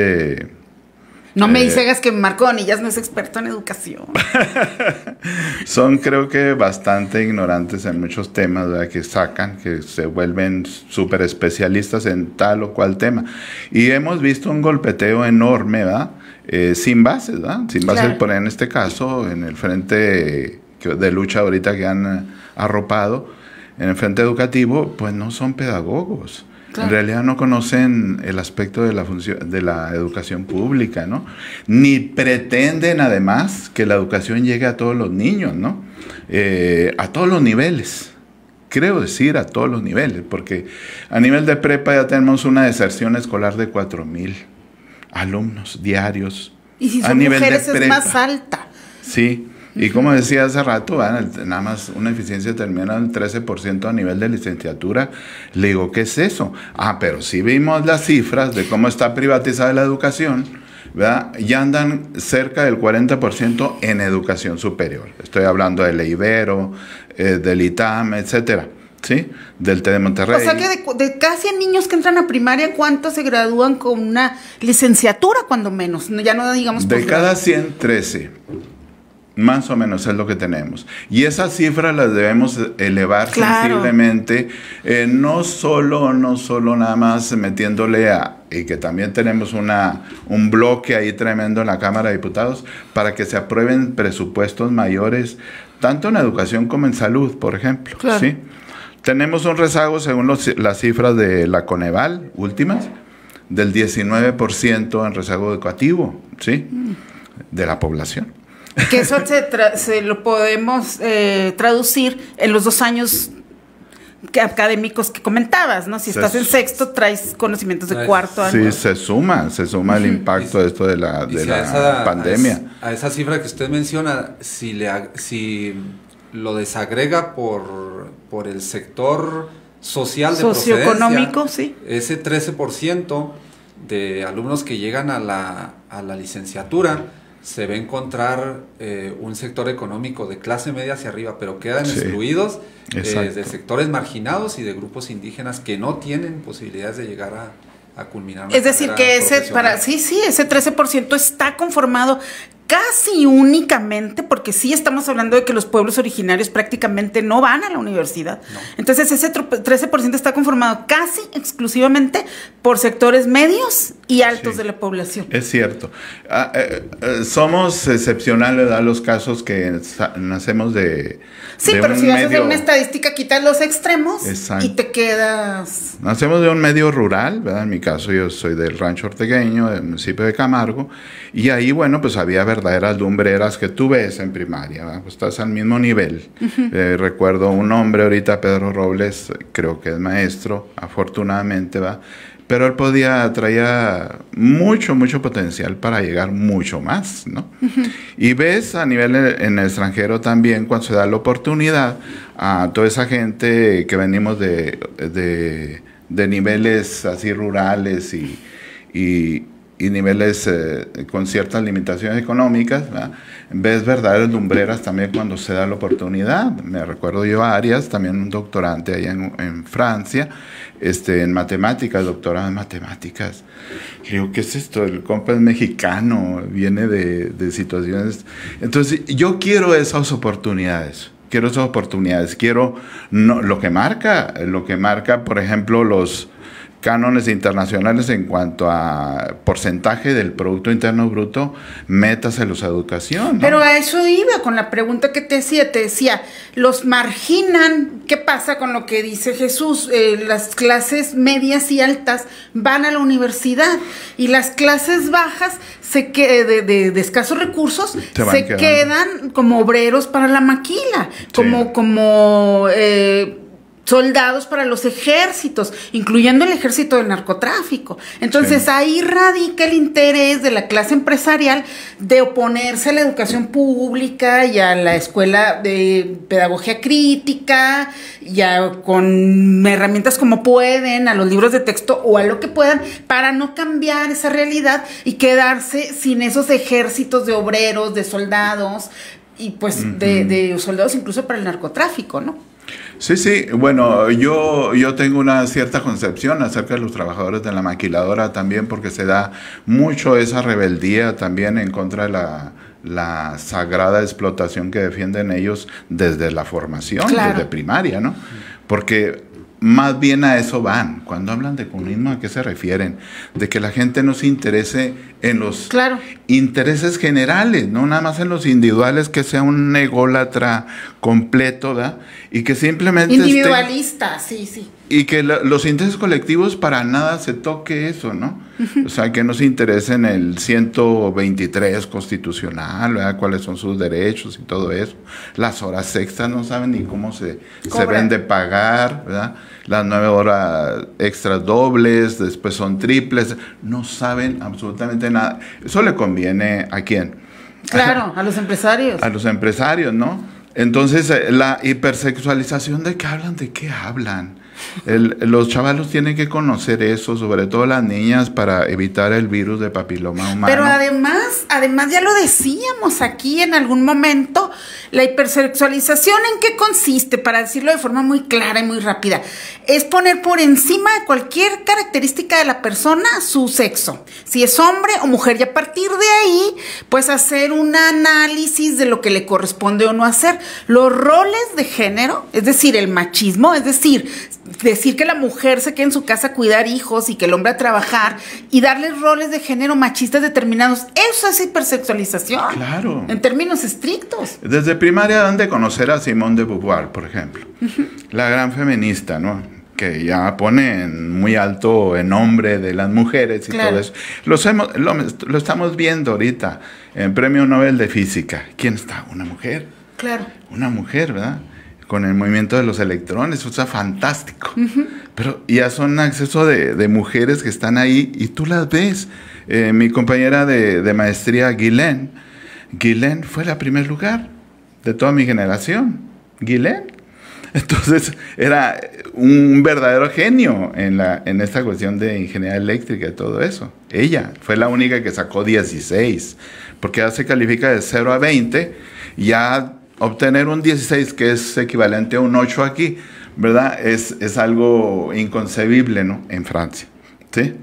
No me digas que Marco Bonillas no es experto en educación. Son, creo que, bastante ignorantes en muchos temas, ¿verdad? Que sacan, que se vuelven súper especialistas en tal o cual tema. Y hemos visto un golpeteo enorme, ¿verdad? Sin bases, ¿verdad? Sin bases, claro. Por en este caso, en el frente de lucha ahorita que han arropado, en el frente educativo, pues no son pedagogos. Claro. En realidad no conocen el aspecto de la función de la educación pública, ¿no? Ni pretenden, además, que la educación llegue a todos los niños, ¿no? A todos los niveles. Creo decir a todos los niveles, porque a nivel de prepa ya tenemos una deserción escolar de 4,000 alumnos diarios. Y si son mujeres es más alta. Sí. Y como decía hace rato, nada más una eficiencia termina en 13% a nivel de licenciatura. Le digo, ¿qué es eso? Pero si vimos las cifras de cómo está privatizada la educación, ¿verdad? Ya andan cerca del 40% en educación superior. Estoy hablando del Ibero, del ITAM, etcétera. ¿Sí? Del TEC de Monterrey. O sea que de cada 100 niños que entran a primaria, ¿cuántos se gradúan con una licenciatura, cuando menos? Ya no digamos... De cada 100, 13. Más o menos es lo que tenemos. Y esas cifras las debemos elevar, claro, sensiblemente, no solo nada más metiéndole y que también tenemos un bloque ahí tremendo en la Cámara de Diputados para que se aprueben presupuestos mayores, tanto en educación como en salud, por ejemplo. Claro. ¿Sí? Tenemos un rezago, según las cifras de la Coneval, últimas, del 19% en rezago educativo, ¿sí? De la población. Que eso se lo podemos traducir en los 2 años académicos que comentabas, ¿no? Si estás en sexto, traes conocimientos de cuarto año. Sí, se suma el impacto de esto de la pandemia. A esa cifra que usted menciona, si lo desagrega por el sector social de socioeconómico, sí. Ese 13% de alumnos que llegan a la licenciatura, se va a encontrar un sector económico de clase media hacia arriba, pero quedan excluidos de sectores marginados y de grupos indígenas que no tienen posibilidades de llegar a culminar. Es decir, que ese 13% está conformado casi únicamente, porque sí estamos hablando de que los pueblos originarios prácticamente no van a la universidad. No. Entonces ese 13% está conformado casi exclusivamente por sectores medios y altos de la población. Es cierto. Somos excepcionales, ¿verdad? Los casos que nacemos de... Sí, pero si haces de una estadística, quitas los extremos. Exacto. Y te quedas... Nacemos de un medio rural, ¿verdad? En mi caso yo soy del Rancho Ortegueño, del municipio de Camargo, y ahí, bueno, pues había verdaderas lumbreras que tú ves en primaria, ¿verdad? Pues estás al mismo nivel. Recuerdo un hombre ahorita, Pedro Robles, creo que es maestro, afortunadamente, ¿va? Pero él traía mucho potencial para llegar mucho más, ¿no? Y ves a nivel en el extranjero también, cuando se da la oportunidad a toda esa gente que venimos de niveles así rurales y niveles con ciertas limitaciones económicas, ¿verdad? Ves verdaderas lumbreras también cuando se da la oportunidad. Me recuerdo yo a Arias, también un doctorante allá en Francia, en matemáticas, doctorado en matemáticas. Y digo, ¿qué es esto? El compa es mexicano, viene de situaciones. Entonces, yo quiero esas oportunidades. Quiero lo que marca, por ejemplo, los cánones internacionales en cuanto a porcentaje del Producto Interno Bruto, métaselos a educación, ¿no? Pero a eso iba con la pregunta que te decía, los marginan. ¿Qué pasa con lo que dice Jesús? Las clases medias y altas van a la universidad y las clases bajas de escasos recursos se quedan como obreros para la maquila, como soldados para los ejércitos, incluyendo el ejército del narcotráfico. Entonces ahí radica el interés de la clase empresarial de oponerse a la educación pública y a la escuela de pedagogía crítica, ya con herramientas como pueden, a los libros de texto o a lo que puedan, para no cambiar esa realidad y quedarse sin esos ejércitos de obreros, de soldados y pues de soldados incluso para el narcotráfico, ¿no? Sí, bueno, yo tengo una cierta concepción acerca de los trabajadores de la maquiladora también, porque se da mucho esa rebeldía también en contra de la sagrada explotación que defienden ellos desde la formación, desde primaria, ¿no? Porque más bien a eso van. Cuando hablan de comunismo, ¿a qué se refieren? De que la gente no se interese en los intereses generales, no nada más en los individuales, que sea un ególatra completo, ¿verdad? Y que simplemente individualista, sí. Y que los intereses colectivos para nada se toque eso, ¿no? O sea, que no se interese en el 123 constitucional, ¿verdad? Cuáles son sus derechos y todo eso. Las horas extras no saben ni cómo se deben de pagar, ¿verdad? Las 9 horas extras dobles, después son triples, no saben absolutamente nada. Eso le conviene ¿a quién? Claro, a los empresarios. A los empresarios, ¿no? Entonces, la hipersexualización, ¿de qué hablan? Los chavalos tienen que conocer eso, sobre todo las niñas, para evitar el virus de papiloma humano. Pero además ya lo decíamos aquí en algún momento, la hipersexualización, ¿en qué consiste? Para decirlo de forma muy clara y muy rápida, es poner por encima de cualquier característica de la persona su sexo, si es hombre o mujer, y a partir de ahí, pues hacer un análisis de lo que le corresponde o no hacer. Los roles de género, es decir, el machismo, es decir que la mujer se quede en su casa a cuidar hijos y que el hombre a trabajar y darles roles de género machistas determinados, eso es hipersexualización. Claro. En términos estrictos. Desde primaria dan de conocer a Simone de Beauvoir, por ejemplo, la gran feminista, ¿no? Que ya pone muy alto el nombre de las mujeres y todo eso. Lo estamos viendo ahorita en Premio Nobel de Física. ¿Quién está? Una mujer. Claro. Una mujer, ¿verdad? Con el movimiento de los electrones, o sea, fantástico. Pero ya son acceso de mujeres que están ahí y tú las ves. Mi compañera de maestría, Guilén fue la primer lugar de toda mi generación. Guilén. Entonces, era un verdadero genio en esta cuestión de ingeniería eléctrica y todo eso. Ella fue la única que sacó 16, porque ya se califica de 0 a 20, y ya obtener un 16, que es equivalente a un 8 aquí, ¿verdad? Es algo inconcebible, ¿no? En Francia, ¿sí?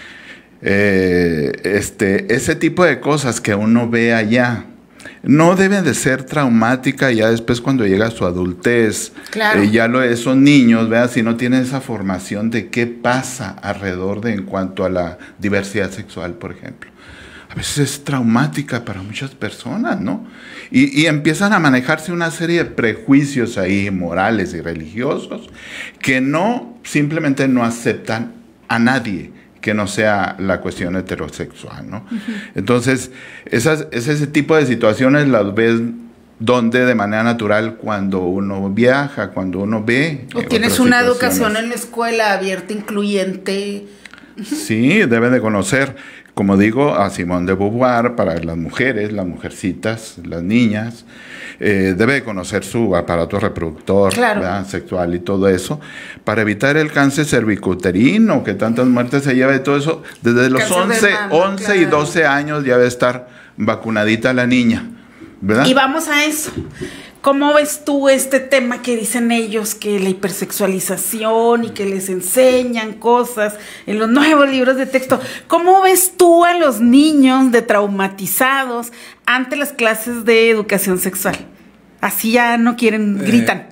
Ese tipo de cosas que uno ve allá no deben de ser traumáticas ya después cuando llega a su adultez. Claro. Esos niños, ¿verdad? Si no tienen esa formación de qué pasa alrededor en cuanto a la diversidad sexual, por ejemplo. A veces es traumática para muchas personas, ¿no? Y empiezan a manejarse una serie de prejuicios ahí, morales y religiosos, que simplemente no aceptan a nadie que no sea la cuestión heterosexual, ¿no? Entonces, ese tipo de situaciones las ves donde de manera natural cuando uno viaja, cuando uno ve. O tienes una educación en la escuela abierta, incluyente. Sí, deben de conocer, como digo, a Simone de Beauvoir para las mujeres, las mujercitas, las niñas. Debe de conocer su aparato reproductor, claro, sexual y todo eso, para evitar el cáncer cervicuterino, que tantas muertes se lleva y todo eso. Desde los 11 claro, y 12 años ya debe estar vacunadita la niña, ¿verdad? Y vamos a eso. ¿Cómo ves tú este tema que dicen ellos, que la hipersexualización y que les enseñan cosas en los nuevos libros de texto? ¿Cómo ves tú a los niños traumatizados ante las clases de educación sexual? Así ya no quieren, gritan.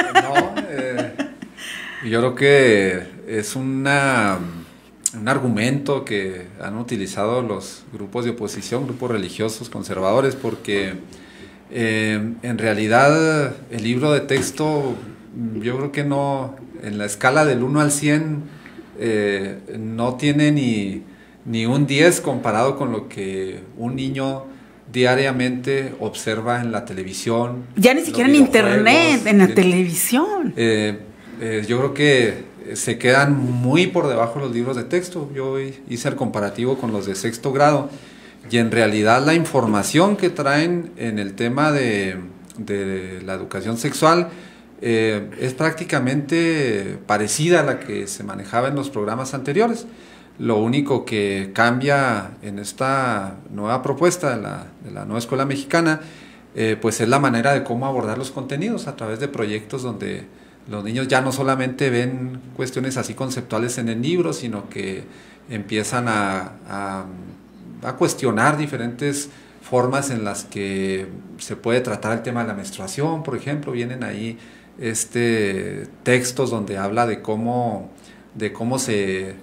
Yo creo que es un argumento que han utilizado los grupos de oposición, grupos religiosos conservadores, porque en realidad el libro de texto, yo creo que no, en la escala del 1 al 100, no tiene ni un 10 comparado con lo que un niño diariamente observa en la televisión. Ya ni siquiera en internet, en la televisión. Yo creo que se quedan muy por debajo los libros de texto. Yo hice el comparativo con los de sexto grado. Y en realidad la información que traen en el tema de la educación sexual es prácticamente parecida a la que se manejaba en los programas anteriores. Lo único que cambia en esta nueva propuesta de la nueva escuela mexicana, pues es la manera de cómo abordar los contenidos a través de proyectos donde los niños ya no solamente ven cuestiones así conceptuales en el libro, sino que empiezan a cuestionar diferentes formas en las que se puede tratar el tema de la menstruación, por ejemplo. Vienen ahí textos donde habla de cómo se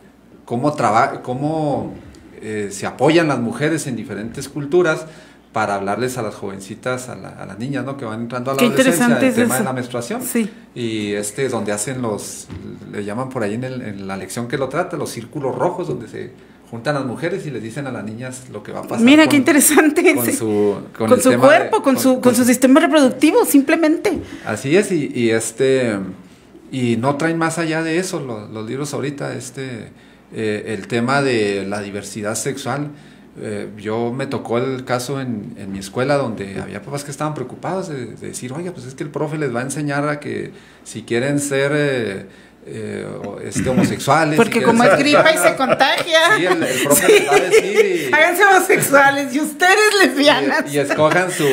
apoyan las mujeres en diferentes culturas para hablarles a las jovencitas, a las niñas, ¿no?, que van entrando a la adolescencia, el tema de la menstruación. Sí. Y donde hacen le llaman por ahí en la lección que lo trata, los círculos rojos, donde se juntan las mujeres y les dicen a las niñas lo que va a pasar. Mira, qué interesante. Con su cuerpo, con su sistema reproductivo, simplemente. Así es, y no traen más allá de eso los libros ahorita, el tema de la diversidad sexual. Yo me tocó el caso en mi escuela donde había papás que estaban preocupados de decir, oiga, pues es que el profe les va a enseñar a que si quieren ser homosexuales, porque como es gripa y se contagia, sí, el profe les va a decir háganse homosexuales y ustedes lesbianas y escojan su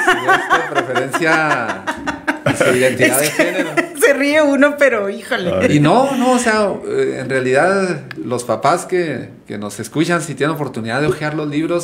preferencia, su identidad de género. Se ríe uno, pero híjole. Y no, o sea, en realidad los papás que nos escuchan, si tienen oportunidad de hojear los libros,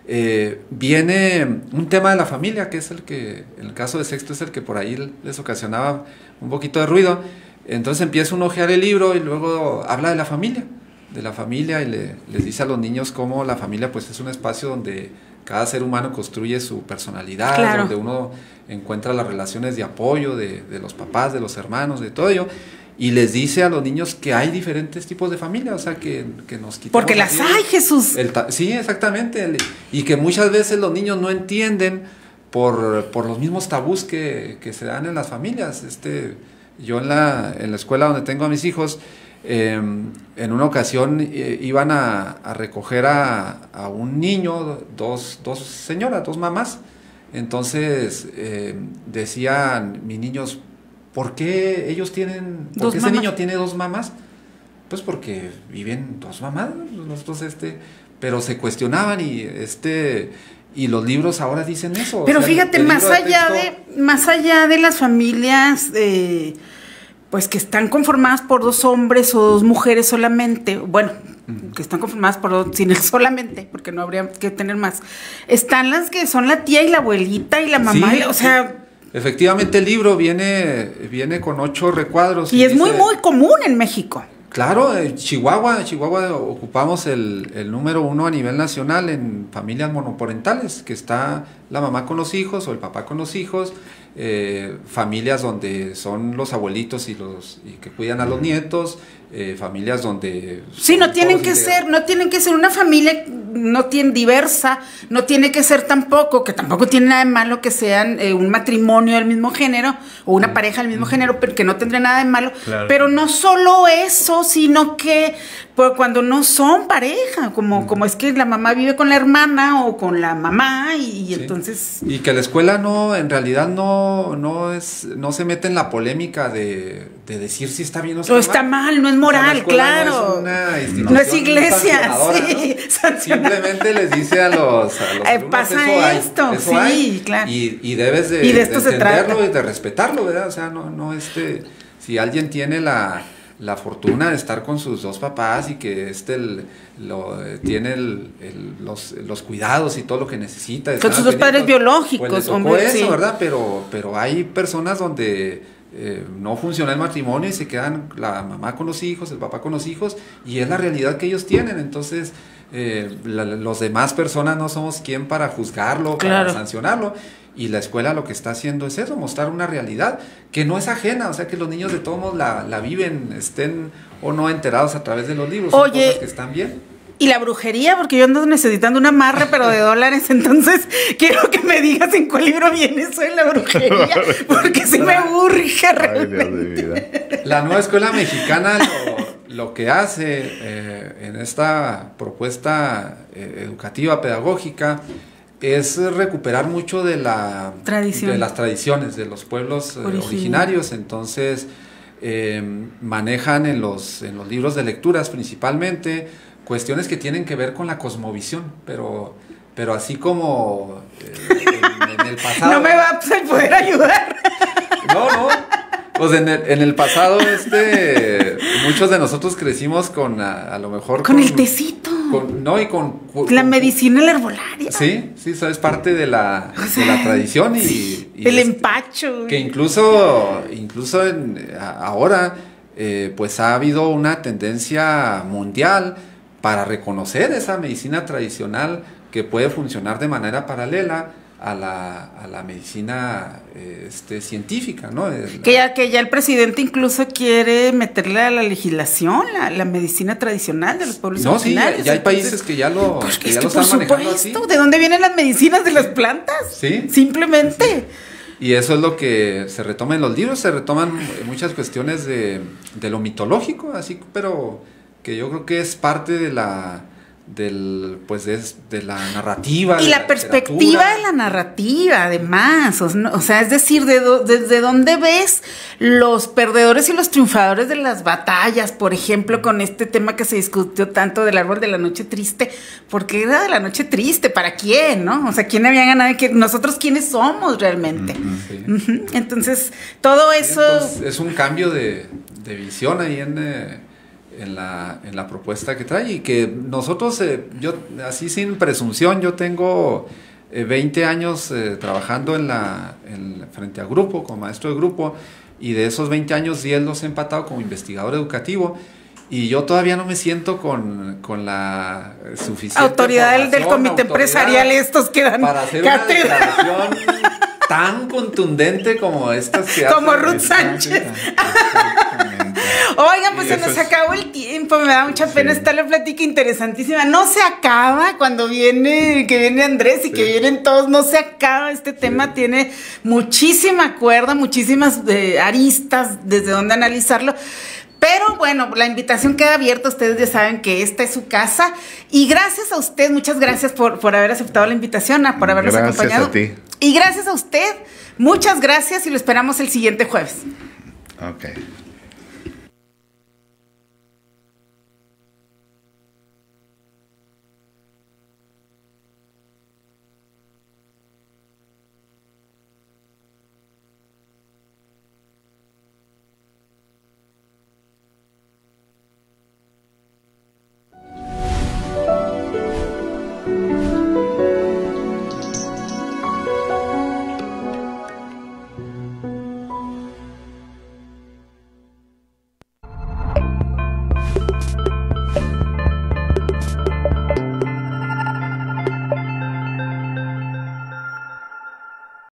viene un tema de la familia, que es el que, en el caso de sexto, es el que por ahí les ocasionaba un poquito de ruido. Entonces empieza uno a hojear el libro y luego habla de la familia y les dice a los niños cómo la familia pues es un espacio donde cada ser humano construye su personalidad, claro, donde uno encuentra las relaciones de apoyo de los papás, de los hermanos, de todo ello. Y les dice a los niños que hay diferentes tipos de familia, o sea, que nos quitamos. Porque las hay, Jesús. Sí, exactamente. Y que muchas veces los niños no entienden por los mismos tabús que se dan en las familias. Yo en la escuela donde tengo a mis hijos, en una ocasión iban a recoger a un niño, dos señoras, dos mamás. Entonces decían mis niños, ¿por qué ellos tienen, por qué ese niño tiene dos mamás? Pues porque viven dos mamás, nosotros pero se cuestionaban y los libros ahora dicen eso. Pero o sea, fíjate, más allá de las familias pues que están conformadas por dos hombres o dos mujeres solamente, bueno, que están conformadas sin el solamente, porque no habría que tener más, están las que son la tía y la abuelita y la mamá, sí, o sea... Efectivamente el libro viene con 8 recuadros. Y es muy común en México. Claro, Chihuahua ocupamos el número 1 a nivel nacional en familias monoparentales, que está la mamá con los hijos o el papá con los hijos, familias donde son los abuelitos y que cuidan a los nietos, familias donde... Sí, no tienen que ser una familia, no tiene diversa, no tiene que ser tampoco, que tampoco tiene nada de malo que sean un matrimonio del mismo género o una pareja del mismo género, pero que no tendría nada de malo. Claro. Pero no solo eso, sino que cuando no son pareja, como es que la mamá vive con la hermana o con la mamá y Sí. entonces... Y que la escuela en realidad no se mete en la polémica de decir si está bien o está mal, no es moral, o sea, la escuela claro. No es una institución no es iglesia, sancionadora, sí, ¿no? Simplemente les dice a los alumnos, pasa esto, eso sí, hay, claro. Y debes de esto se entenderlo trata. y de respetarlo, ¿verdad? O sea, si alguien tiene la fortuna de estar con sus dos papás y que tiene los cuidados y todo lo que necesita. Con sus dos padres biológicos. Pues le tocó hombre, eso, sí. ¿verdad? Pero hay personas donde no funciona el matrimonio y se quedan la mamá con los hijos, el papá con los hijos, y es la realidad que ellos tienen. Entonces, los demás personas no somos quien para juzgarlo, Claro. para sancionarlo. Y la escuela lo que está haciendo es eso, mostrar una realidad que no es ajena, o sea que los niños de todos modos la viven, estén o no enterados a través de los libros. Son Oye, cosas que están bien. Y la brujería, porque yo ando necesitando un amarre, pero de dólares, entonces quiero que me digas en cuál libro viene eso de la brujería, porque sí me urge realmente. Ay, Dios de mi vida. La nueva escuela mexicana lo que hace en esta propuesta educativa, pedagógica, es recuperar mucho de las tradiciones de los pueblos originarios. Entonces manejan en los libros de lecturas principalmente cuestiones que tienen que ver con la cosmovisión, pero así como en el pasado. No me va a poder ayudar. No. Pues en el pasado muchos de nosotros crecimos con a lo mejor con el tecito. La medicina, la herbolaria. Sí, eso es parte de la tradición y el empacho. Que incluso ahora pues ha habido una tendencia mundial para reconocer esa medicina tradicional que puede funcionar de manera paralela a la medicina científica, ¿no? Que ya el presidente incluso quiere meterle a la legislación la medicina tradicional de los pueblos originarios. Sí, ya hay países que ya lo están manejando así. ¿De dónde vienen las medicinas de las plantas? Sí. Simplemente. Sí. Y eso es lo que se retoma en los libros, se retoman muchas cuestiones de lo mitológico, así, pero que yo creo que es parte de la narrativa. Y la perspectiva de la narrativa, además. O sea, es decir, desde dónde ves los perdedores y los triunfadores de las batallas, por ejemplo, con este tema que se discutió tanto del árbol de la noche triste. ¿Por qué era de la noche triste? ¿Para quién? ¿No? O sea, ¿quién había ganado? ¿Nosotros quiénes somos realmente? Sí. Entonces, todo eso... Entonces, es un cambio de visión ahí en la propuesta que trae, y que nosotros, yo así sin presunción, yo tengo 20 años trabajando frente a grupo, como maestro de grupo, y de esos 20 años 10 los he empatado como investigador educativo, y yo todavía no me siento con la suficiente autoridad del comité empresarial, estos que dan para hacer una declaración tan contundente como estas que como hacen Ruth Sánchez. Oigan, pues se nos acabó el tiempo, me da mucha pena estar la plática interesantísima. No se acaba cuando viene Andrés y que vienen todos, no se acaba. Este tema tiene muchísima cuerda, muchísimas aristas desde donde analizarlo. Pero bueno, la invitación queda abierta, ustedes ya saben que esta es su casa. Y gracias a usted, muchas gracias por haber aceptado la invitación, por habernos acompañado. Gracias a ti. Y gracias a usted, muchas gracias y lo esperamos el siguiente jueves. Ok.